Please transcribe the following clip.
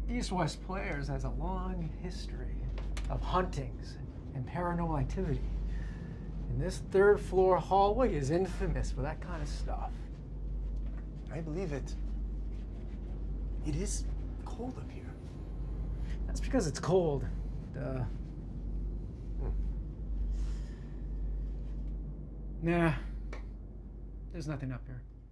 East West Players has a long history of hauntings and paranormal activity. And this third floor hallway is infamous for that kind of stuff. I believe it. It is cold up here. That's because it's cold. Duh. Nah. There's nothing up here.